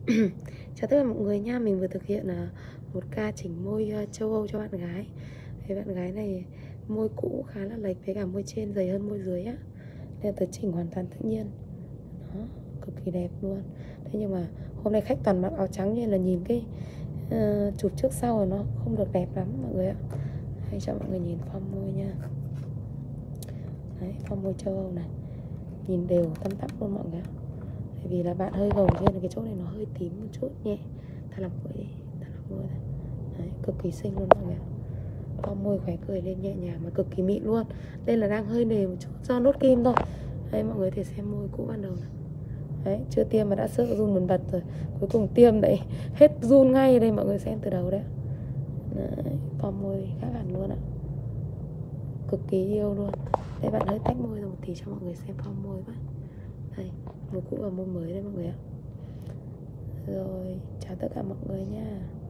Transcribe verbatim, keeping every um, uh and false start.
Chào tất cả mọi người nha, mình vừa thực hiện uh, một ca chỉnh môi uh, châu Âu cho bạn gái. Thì bạn gái này môi cũ khá là lệch với cả môi trên dày hơn môi dưới á, nên tớ chỉnh hoàn toàn tự nhiên. Đó, cực kỳ đẹp luôn. Thế nhưng mà hôm nay khách toàn mặc áo trắng nên là nhìn cái uh, chụp trước sau rồi nó không được đẹp lắm mọi người ạ. Hãy cho mọi người nhìn form môi nha. Đấy, form môi châu Âu này, nhìn đều tăm tắp luôn mọi người ạ. Tại vì là bạn hơi gồng cho nên là cái chỗ này nó hơi tím một chút nhẹ. Ta làm môi đi, ta làm môi này. Đấy, cực kỳ xinh luôn mọi người ạ. Form môi khóe cười lên nhẹ nhàng mà cực kỳ mịn luôn. Đây là đang hơi nề một chút do nốt kim thôi. Đây mọi người thể xem môi cũ ban đầu này. Đấy, chưa tiêm mà đã sợ run bần bật rồi. Cuối cùng tiêm đấy, hết run ngay. Đây mọi người xem từ đầu đấy. Đấy, form môi khác hẳn luôn ạ. Cực kỳ yêu luôn. Đây bạn hơi tách môi ra một tí cho mọi người xem form môi vậy. Đây, môi cũ và môi mới đây mọi người ạ. Rồi, chào tất cả mọi người nha.